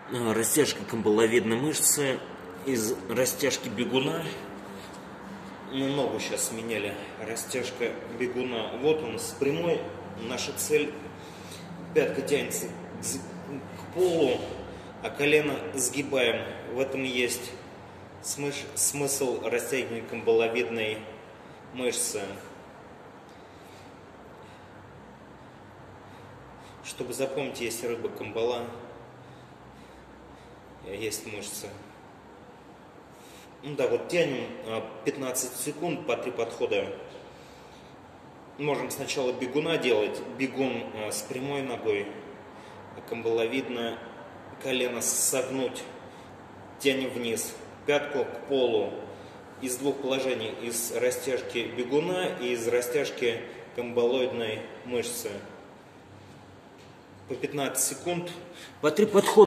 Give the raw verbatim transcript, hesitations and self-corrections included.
Растяжка камбаловидной мышцы из растяжки бегуна. Мы ногу сейчас сменяли. Растяжка бегуна. Вот он с прямой. Наша цель: пятка тянется к полу, а колено сгибаем. В этом есть смысл растягивания камбаловидной мышцы. Чтобы запомнить, есть рыба камбала, есть мышцы. Ну да, вот тянем пятнадцать секунд по три подхода. Можем сначала бегуна делать. Бегун с прямой ногой, камбаловидное колено согнуть, тянем вниз, пятку к полу. Из двух положений: из растяжки бегуна и из растяжки камбалоидной мышцы. По пятнадцать секунд, по три подхода.